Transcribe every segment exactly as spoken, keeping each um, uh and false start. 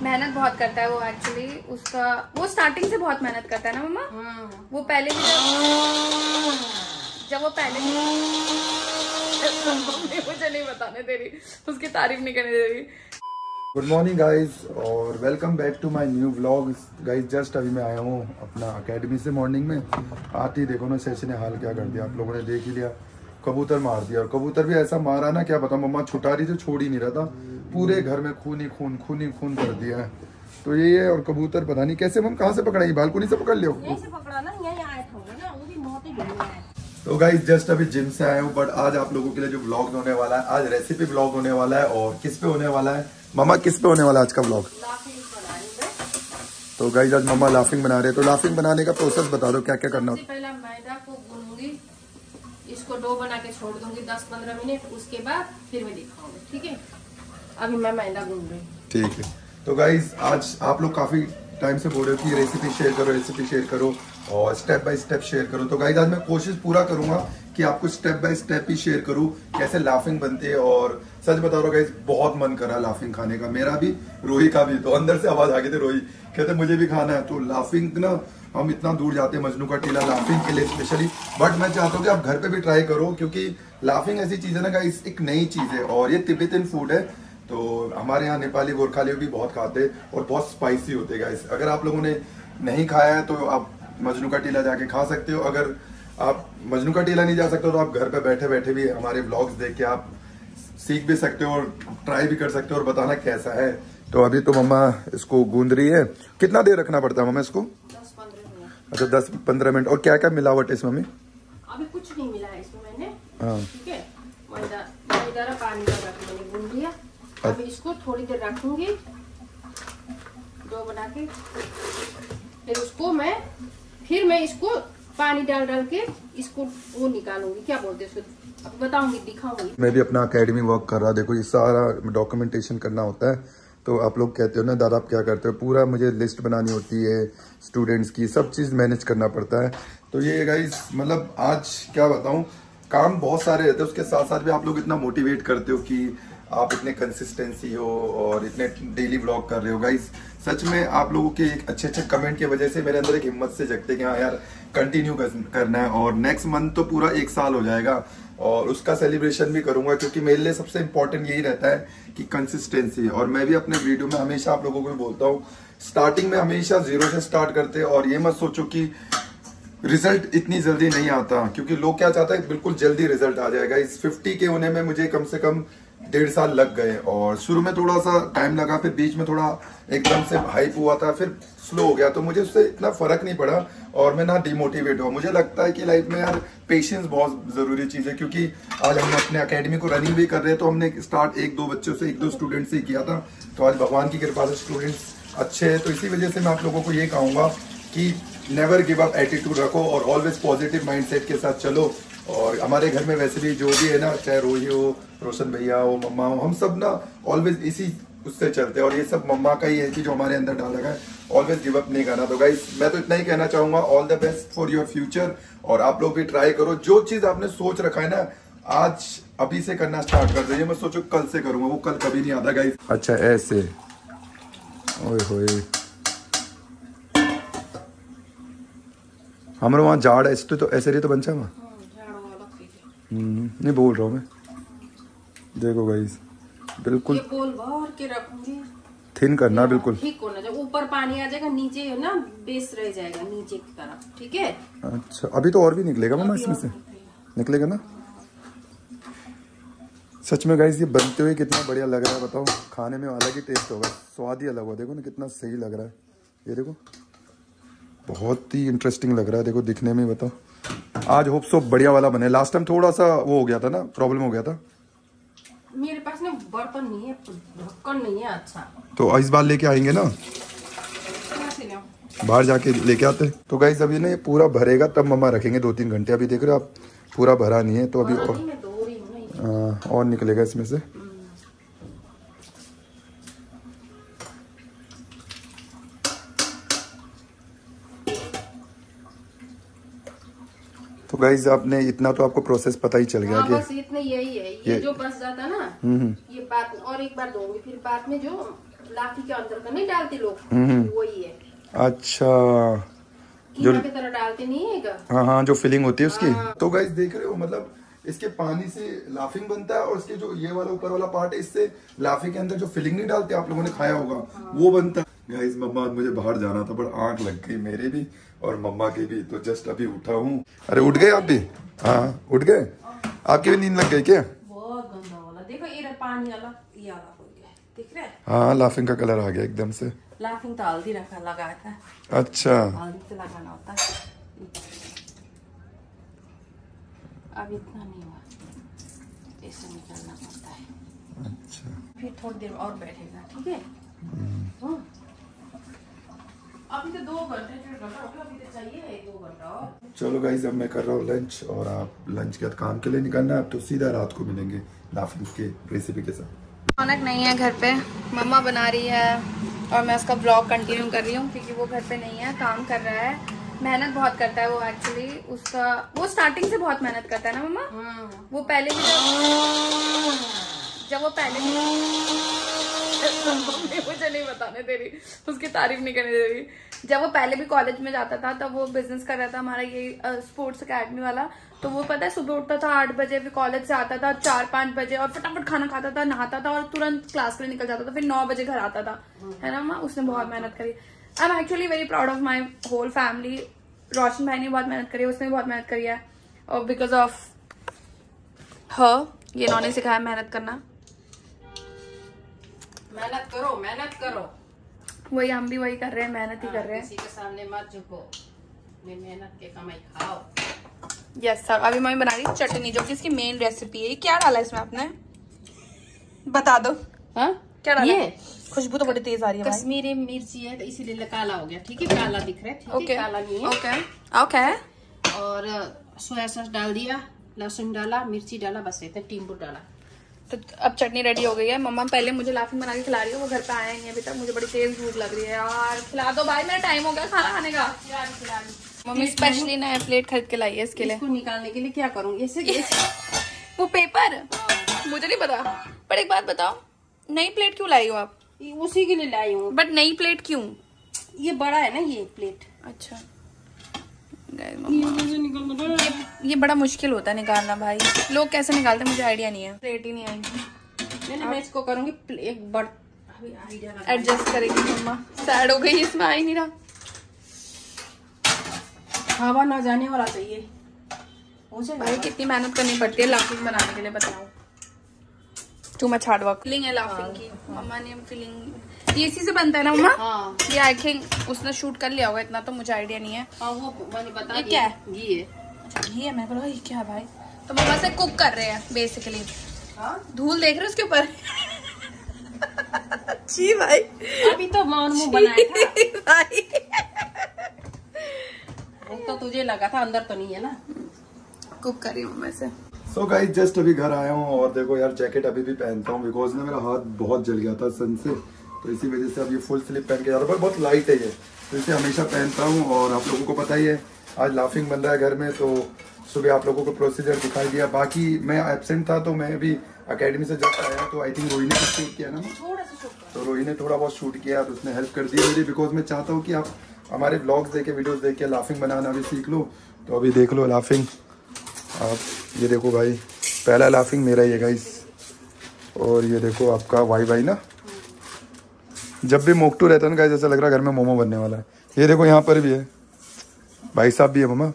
मेहनत बहुत करता है वो एक्चुअली। उसका वो स्टार्टिंग से बहुत मेहनत करता है ना मम्मा। वो पहले भी जब जब वो पहले मुझे नहीं बताने दे रही, उसकी तारीफ नहीं करने दे रही। गुड मॉर्निंग गाइज और welcome back to my new vlog. Guys just अभी मैं आया हूँ अपना अकेडमी से मॉर्निंग में। आते ही देखो ना सेशन ने हाल क्या कर दिया, आप लोगों ने देख ही लिया। कबूतर मार दिया और कबूतर भी ऐसा मारा ना, क्या पता मम्मा छुटा रही थी, छोड़ ही नहीं रहा था। पूरे घर में खून ही खून खून ही खून कर दिया है। तो ये है। और कबूतर पता नहीं कैसे हम कहाँ से पकड़ाई, बालकनी से पकड़ लियो। तो गाइज जस्ट अभी जिम से आया हूँ, बट आज आप लोगों के लिए जो व्लॉग होने वाला है, आज रेसिपी व्लॉग होने वाला है। और किस पे होने वाला है मामा, किस पे होने वाला है आज का व्लॉग? तो गाइज आज मम्मा लाफिंग बना रहे हैं। तो लाफिंग बनाने का प्रोसेस बता दो, क्या क्या करना होता है? पहले मैदा को गूंदूंगी, इसको डो बना के छोड़ दूंगी दस पंद्रह मिनट, उसके बाद फिर मैं दिखाऊंगी। ठीक है, अभी मैं मैदा गूंद रही हूँ। ठीक है। तो गाइज आज आप लोग काफी टाइम से बोल रहे हो कि रेसिपी शेयर करो, रेसिपी शेयर करो और स्टेप बाय स्टेप शेयर करो। तो गाइज आज मैं कोशिश पूरा करूंगा कि आपको स्टेप बाय स्टेप ही शेयर करूं कैसे लाफिंग बनती है। और सच बता रहा हूँ गाइज, बहुत मन कर रहा है लाफिंग खाने का, मेरा भी, रोही का भी। तो अंदर से आवाज आ गई थी, रोही कहते मुझे भी खाना है। तो लाफिंग ना, हम इतना दूर जाते हैं मजनू का टीला लाफिंग के लिए स्पेशली, बट मैं चाहता हूँ कि आप घर पे भी ट्राई करो, क्योंकि लाफिंग ऐसी चीज है ना गाइज, एक नई चीज है और ये तिब्बतन फूड है। तो हमारे यहाँ नेपाली गोरखा लोग भी बहुत खाते हैं और बहुत स्पाइसी होते हैं गाइस। अगर आप लोगों ने नहीं खाया है तो आप मजनू का टीला जाके खा सकते हो। अगर आप मजनू का टीला नहीं जा सकते तो आप घर पे बैठे बैठे भी हमारे व्लॉग्स देख के आप सीख भी सकते हो और ट्राई भी कर सकते हो और बताना कैसा है। तो अभी तो मम्मा इसको गूंद रही है। कितना देर रखना पड़ता है मम्मा इसको? दस पंद्रह मिनट। अच्छा दस पंद्रह मिनट। और क्या क्या मिलावट है इसमें मम्मी? अभी कुछ नहीं मिला है इसमें मैंने। हाँ ठीक है, मैदा मैदा पानी का मैंने गूंद लिया। अभी इसको थोड़ी देर रखूंगी डो बना के, फिर उसको मैं फिर मैं इसको पानी डाल डाल के इसको वो निकालूंगी, क्या बोलते हैं उसको, अब बताऊंगी, दिखाऊंगी। मैं भी अपना अकेडमी वर्क कर रहा, देखो ये सारा डॉक्यूमेंटेशन करना होता है। तो आप लोग कहते हो ना दादा आप क्या करते हो, पूरा मुझे लिस्ट बनानी होती है स्टूडेंट्स की, सब चीज मैनेज करना पड़ता है। तो ये गाइस मतलब आज क्या बताऊं, काम बहुत सारे रहते हैं, उसके साथ साथ भी आप लोग इतना मोटिवेट करते हो कि आप इतने कंसिस्टेंसी हो और इतने डेली व्लॉग कर रहे हो गाइस। सच में आप लोगों के एक अच्छे अच्छे कमेंट की वजह से मेरे अंदर एक हिम्मत से जगते हैं कि हाँ यार कंटिन्यू करना है। और नेक्स्ट मंथ तो पूरा एक साल हो जाएगा और उसका सेलिब्रेशन भी करूंगा, क्योंकि मेरे लिए सबसे इम्पोर्टेंट यही रहता है कि कंसिस्टेंसी। और मैं भी अपने वीडियो में हमेशा आप लोगों को भी बोलता हूँ, स्टार्टिंग में हमेशा जीरो से स्टार्ट करते हैं। और ये मत सोचो कि रिजल्ट इतनी जल्दी नहीं आता, क्योंकि लोग क्या चाहते हैं बिल्कुल जल्दी रिजल्ट आ जाएगा। इस फिफ्टी के होने में मुझे कम से कम डेढ़ साल लग गए और शुरू में थोड़ा सा टाइम लगा, फिर बीच में थोड़ा एकदम से हाइप हुआ था, फिर स्लो हो गया। तो मुझे उससे इतना फर्क नहीं पड़ा और मैं ना डिमोटिवेट हुआ। मुझे लगता है कि लाइफ में यार पेशेंस बहुत जरूरी चीज है, क्योंकि आज हम अपने अकेडमी को रनिंग भी कर रहे हैं। तो हमने स्टार्ट एक दो बच्चों से, एक दो स्टूडेंट से किया था, तो आज भगवान की कृपा से स्टूडेंट्स अच्छे हैं। तो इसी वजह से मैं आप लोगों को ये कहूंगा कि नेवर गिव अप एटीट्यूड रखो और ऑलवेज पॉजिटिव माइंडसेट के साथ चलो। और हमारे घर में वैसे भी जो भी है ना, चाहे रोही हो, रोशन भैया हो, मम्मा हो, हम सब ना ऑलवेज इसी उससे चलते हैं। और ये सब मम्मा का ही है कि जो हमारे अंदर डाला गया है, ऑलवेज गिव अप नहीं करना। तो गाइस मैं तो इतना ही कहना चाहूंगा, all the best for your future. और आप लोग भी ट्राई करो, जो चीज आपने सोच रखा है ना, आज अभी से करना स्टार्ट कर दो। ये मैं सोचो कल से करूंगा, वो कल कभी नहीं आता गाइस। अच्छा ऐसे, ओए होए हमारे वहाँ झाड़ ऐसे तो ऐसे रही तो बन जाएगा। नहीं बोल रहा हूँ मैं, देखो गाइस बिल्कुल गोल भर के रखूंगी, थिन करना बिल्कुल ठीक होना। जब ऊपर पानी आ जाएगा, नीचे है ना बेस रह जाएगा नीचे की तरफ। ठीक है, अच्छा अभी तो और भी निकलेगा मामा, इसमें से निकलेगा ना। सच में गाइस ये बनते हुए कितना बढ़िया लग रहा है, बताओ। खाने में अलग ही टेस्ट होगा, स्वाद ही अलग होगा। देखो ना कितना सही लग रहा है, ये देखो बहुत ही इंटरेस्टिंग लग रहा है। देखो दिखने में, बताओ आज होप सो बढ़िया वाला बने। लास्ट टाइम थोड़ा सा वो हो गया था ना, प्रॉब्लम हो गया था। मेरे पास ना बर्तन नहीं है, ढक्कन नहीं है। अच्छा तो इस बार लेके आएंगे ना, बाहर जाके लेके आते। तो गाइस अभी ना ये पूरा भरेगा तब मम्मा रखेंगे दो तीन घंटे। अभी देख रहे हो आप पूरा भरा नहीं है, तो अभी और, आ, और निकलेगा इसमें से। तो गाइज आपने इतना तो आपको प्रोसेस पता ही चल गया। हाँ, बस इतना यही है। ये, ये जो बस जाता ना, ये बाद और एक बार दूंगी, फिर बाद में जो लाठी के अंदर का नहीं डालते लोग, वही है। अच्छा, जो की तरह डालते नहीं है क्या? हाँ हाँ, जो फिलिंग होती है उसकी। हाँ। तो गाइस देख रहे हो, मतलब इसके पानी से लाफिंग बनता है और इसके जो ये वाला ऊपर वाला पार्ट है, इससे लाफिंग के अंदर जो फिलिंग नहीं डालते, आप लोगों ने खाया होगा, हाँ। वो बनता है। गाइस मम्मा मुझे बाहर जाना था पर आंख लग गई मेरी भी और मम्मा की भी, तो जस्ट अभी उठा हूँ। अरे उठ गए आप भी? हाँ उठ गए, आपकी भी नींद लग गई क्या? बहुत गंदा वाला देखो, ये पानी वाला ये वाला हो गया, दिख रहा है? हाँ लाफिंग का कलर आ गया एकदम से। लाफिंग तो हल्दी रखा लगाया था। अच्छा, हल्दी से लगाना होता है। अब इतना नहीं हुआ, ऐसे निकालना पड़ता है। अच्छा, फिर थोड़ी देर और बैठेगा, ठीक है? हाँ। अभी तो दो घंटे डेढ़ घंटा हो गया, अभी तो चाहिए दो घंटा और। चलो गाइस अब मैं कर रहा हूँ लंच और आप लंच के बाद काम के लिए निकलना है, अब तो सीधा रात को मिलेंगे लाफिंग के रेसिपी के साथ। रौनक नहीं है घर पे, मम्मा बना रही है और मैं उसका ब्लॉग कंटिन्यू कर रही हूँ क्योंकि वो घर पे नहीं है, काम कर रहा है, मेहनत बहुत करता है वो। एक्चुअली उसका वो स्टार्टिंग से बहुत मेहनत करता है ना मम्मा। वो पहले भी जब जब वो पहले मुझे नहीं बताने दे रही, उसकी तारीफ नहीं करने दे रही। जब वो पहले भी कॉलेज में जाता था तब वो बिजनेस कर रहा था हमारा ये स्पोर्ट्स अकेडमी वाला। तो वो पता है सुबह उठता था आठ बजे, फिर कॉलेज से आता था चार पाँच बजे और फटाफट खाना खाता था, नहाता था और तुरंत क्लास के लिए निकल जाता था, फिर नौ बजे घर आता था, है ना माँ? उसने बहुत मेहनत करी। I am actually very proud of my whole family. Roshan भाई ने बहुत मेहनत करी है, उसने भी बहुत मेहनत करी है और बिकॉज ऑफ हर ये इन्होंने सिखाया मेहनत करना। मेहनत करो, मेहनत करो, वही हम भी वही कर रहे हैं, मेहनत ही कर रहे हैं। किसी के सामने मत झुको, मेहनत के कमाई खाओ। यस सर, अभी मम्मी बना रही चटनी जो कि इसकी मेन रेसिपी है। ये क्या डाला है इसमें आपने, बता दो। हाँ क्या डाला है? खुशबू तो बड़ी तेज आ रही है। कश्मीरी मिर्ची है तो इसीलिए काला हो गया, ठीक है? काला दिख रहा है, ठीक है? okay. काला नहीं है। Okay okay. और सोया सॉस डाल दिया, लहसुन डाला, मिर्ची डाला, बस इतना, नींबू डाला। तो अब चटनी रेडी हो गई है। मम्मा पहले मुझे लाफिंग बना के खिला रही है, वो घर पे आया नहीं अभी तक। मुझे बड़ी तेज भूख लग रही है यार, खिला दो भाई, मेरा टाइम हो गया खाना खाने का। मम्मी स्पेशली नया प्लेट खरीद के लाई है इसके लिए। इसको निकालने के लिए क्या करूँ? ऐसे वो पेपर मुझे नहीं पता, पर एक बात बताओ, नई प्लेट क्यों लाई हो आप? उसी के लिए लाई हूँ। बट नई प्लेट क्यों? ये बड़ा है ना ये प्लेट। अच्छा, ये, ये बड़ा मुश्किल होता है निकालना भाई, लोग कैसे निकालते हैं मुझे आइडिया नहीं है। प्लेट ही नहीं आएगी। नहीं मैं इसको करूंगी एक बड़ एडजस्ट करेगी मम्मा। सैड हो गई, इसमें आ ही नहीं रहा। हवा ना जाने वाला चाहिए। भाई कितनी मेहनत करनी पड़ती है लाफिंग बनाने के लिए, बताओ। Too much hard work. Filling है लाफिंग की, मम्मा ने फिलिंग ये इसी से बनता है ना मम्मा? हाँ। ये आई थिंक उसने शूट कर लिया होगा, इतना तो मुझे आइडिया नहीं है। हाँ वो मैंने बता ये क्या है? घी है। अच्छा घी है, मैं बोला ये क्या है भाई? तो मम्मा से कुक कर रहे हैं बेसिकली। हाँ? धूल देख रहे हो उसके ऊपर? जी भाई, अभी तो मानू बनाया था भाई। तो तुझे लगा था, अंदर तो नहीं है ना। कुक कर रही हूँ मैं से। सो गाइस जस्ट अभी घर आया हूँ और देखो यार जैकेट अभी भी पहनता हूँ बिकॉज ना मेरा हाथ बहुत जल गया था सन से, तो इसी वजह से अब ये फुल स्लीव पहन के जा रहा हूँ। बहुत लाइट है ये, तो इसे हमेशा पहनता हूँ। और आप लोगों को पता ही है आज लाफिंग बन रहा है घर में, तो सुबह आप लोगों को प्रोसीजर दिखाई दिया। बाकी मैं एब्सेंट था तो मैं भी अकेडमी से जब आया तो आई थिंक रोही ने कुछ शूट किया ना, तो रोही ने थोड़ा बहुत शूट किया तो उसने हेल्प कर दी मेरी। बिकॉज मैं चाहता हूँ कि आप हमारे ब्लॉग्स देखे, वीडियोस देख के लाफिंग बनाना भी सीख लो। तो अभी देख लो लाफिंग आप, ये देखो भाई पहला लाफिंग मेरा ही है गाइस। और ये देखो आपका वाई वाई ना, जब भी मोक्टू रहता है ना गाइस ऐसा लग रहा है घर में मोमो बनने वाला है। ये देखो यहाँ पर भी है, भाई साहब भी है मम्मा।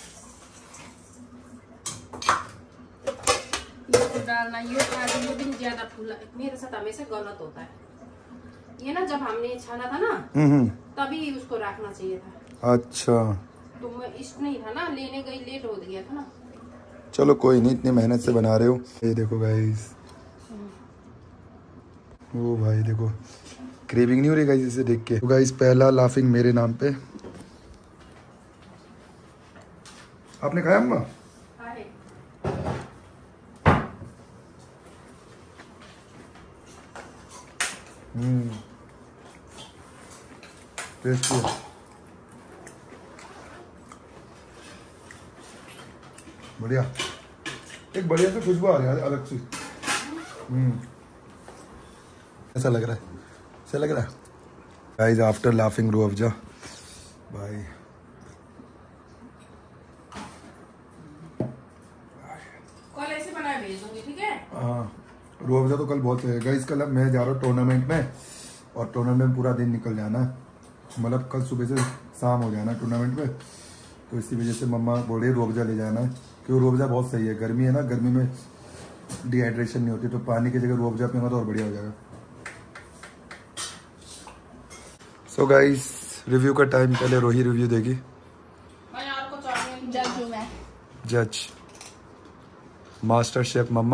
डालना ये ये भी ज्यादा फूला, मेरे साथ हमेशा गलत होता है ये ना। जब हमने छाना था ना तभी उसको रखना चाहिए था। अच्छा, तो मैं इश्क नहीं था ना, लेने गई लेट हो गया था ना। चलो कोई नहीं, इतनी मेहनत से बना रहे हो। ये देखो गाइस, वो भाई देखो क्रेविंग नहीं हो रही गाइस इसे देख के। तो गाइस पहला लाफिंग मेरे नाम पे। आपने खाया अम्मा? हम्म टेस्टी है। बढ़िया, एक बढ़िया सी खुशबू आ रही है अलग सी। हम्म ऐसा लग रहा है अच्छा लग रहा है guys after laughing Rooh Afza भाई। कल ऐसे बनाए भेज दूंगी, ठीक है? हाँ रूह अफ़ज़ा तो कल बहुत है गाइस। कल अब मैं जा रहा हूँ टूर्नामेंट में और टूर्नामेंट में पूरा दिन निकल जाना है, मतलब कल सुबह से शाम हो जाना टूर्नामेंट में। तो इसी वजह से मम्मा बोल रही रूह अफ़ज़ा ले जाना है, क्योंकि रूह अफ़ज़ा बहुत सही है। गर्मी है ना, गर्मी में डिहाइड्रेशन नहीं होती, तो पानी की जगह रूह अफ़ज़ा पीऊंगा तो और बढ़िया हो जाएगा। सो गाइस रिव्यू का टाइम, पहले रोही रिव्यू देगी। जज हूँ मैं, जज मास्टर शेफ मम्मा।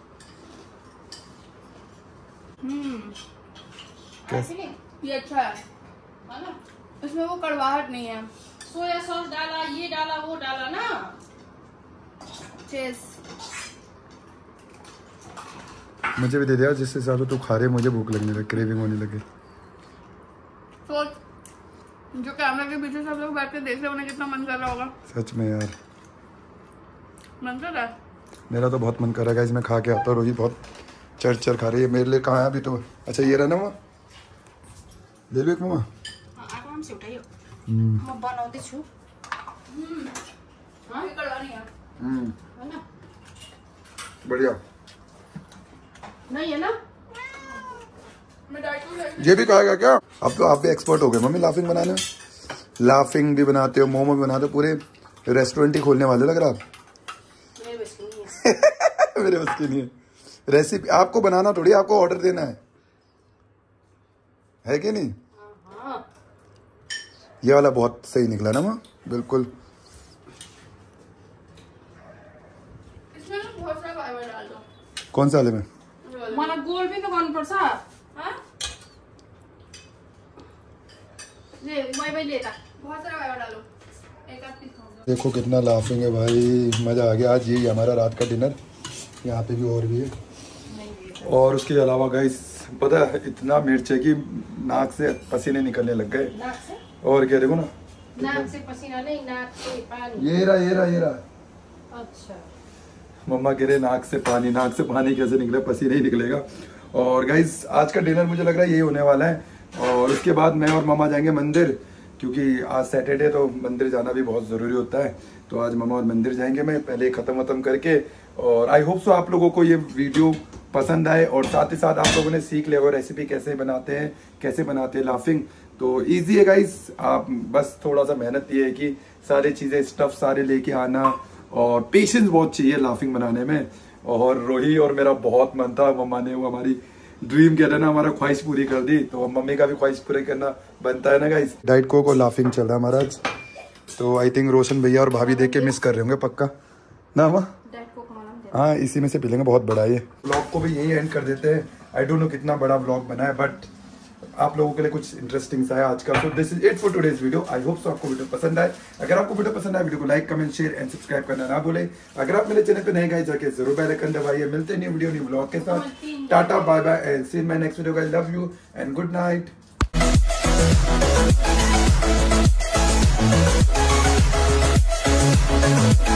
हम्म कैसे? ये अच्छा है, है ना? इसमें वो कड़वाहट नहीं है। सोया सॉस डाला, ये डाला, वो डाला ना। चीज मुझे भी दे दिया, जिस हिसाब से तू खा रहे मुझे भूख लगने लगी, क्रेविंग होने लगी। सोच, जो कैमरा के पीछे सब लोग बैठ के देख रहे उन्हें कितना मन कर रहा होगा। सच में यार मन कर रहा है? मेरा तो बहुत मन कर रहा है गाइस, मैं खा के आता हूँ। रोही बहुत चर चर खा रही है। मेरे लिए कहाँ है अभी तो? अच्छा ये रहा ना मामा, ले लो एक मामा। आराम से उठाइयो, हम्म मैं बनाते छु। हम्म हाँ, ये कड़वा नहीं है। हम्म है ना? बढ़िया। नहीं है ना? मैं डाइट में ये भी खाएगा क्या? अब तो आप भी एक्सपर्ट हो गए मम्मी लाफिंग बनाने में। लाफिंग भी बनाते हो, मोमो भी बनाते हो, पूरे रेस्टोरेंट ही खोलने वाले लग रहा है। मेरे बस की नहीं है। मेरे बस की नहीं है। रेसिपी आपको बनाना थोड़ी, आपको ऑर्डर देना है, है कि नहीं? हाँ। ये वाला बहुत सही निकला ना माँ, बिल्कुल। इसमें ना बहुत सारा फाइबर डाल दो। कौन सा वाले में? मला गोल भी तो गर्नुपर्छ। हाँ? ले मैं भाई लेता। बहुत सारा फाइबर डालो, एक आध पीस खाऊंगा। देखो कितना लाफिंग है भाई, मजा आ गया। आज यही हमारा रात का डिनर, यहाँ पे भी और भी है। और उसके अलावा गाइस पता है इतना मिर्च है कि नाक से पसीने निकलने लग गए। नाक से? और क्या, देखो ना, नाक से पसीना नहीं, नाक से पानी। ये रहा ये रहा ये रहा। अच्छा। मम्मा कह रहे नाक से पानी, नाक से पानी कैसे निकले, पसीने ही निकलेगा। और गाइस आज का डिनर मुझे लग रहा है यही होने वाला है। और उसके बाद मैं और मामा जाएंगे मंदिर, क्योंकि आज सैटरडे तो मंदिर जाना भी बहुत ज़रूरी होता है। तो आज मामा और मंदिर जाएंगे, मैं पहले ख़त्म वत्म करके। और आई होप सो आप लोगों को ये वीडियो पसंद आए, और साथ ही साथ आप लोगों ने सीख लिया होगा रेसिपी कैसे बनाते हैं, कैसे बनाते हैं लाफिंग। तो ईजी है गाइस, आप बस थोड़ा सा मेहनत ये है कि सारी चीज़ें स्टफ सारे लेके आना, और पेशेंस बहुत चाहिए लाफिंग बनाने में। और रोही और मेरा बहुत मन था, मम्मा ने वो हमारी ड्रीम कहते हैं ना, हमारा ख्वाहिश पूरी कर दी। तो मम्मी का भी ख्वाहिश पूरी करना बनता है ना गाइस। डाइट कोक और लाफिंग चल रहा है हमारा आज। तो आई थिंक रोशन भैया और भाभी देख के मिस कर रहे होंगे पक्का ना माँ? हाँ इसी में से पी लेंगे, बहुत बड़ा है ये। ब्लॉग को भी यही एंड कर देते हैं। आई डोंट नो कितना बड़ा ब्लॉग बना है, बट आप लोगों के लिए कुछ इंटरेस्टिंग सा है आज का। So this is it for today's video. I hope so आपको वीडियो पसंद आए। अगर आपको वीडियो पसंद आए, वीडियो को like, comment, share and subscribe करना ना भूले। अगर आप मेरे चैनल पे नए गए, जाके जरूर बेल आइकन दबाइए। मिलते हैं न्यू वीडियो न्यू ब्लॉग के साथ। Tata bye bye and see you in my next video. Guys love you and good night. We'll be right back.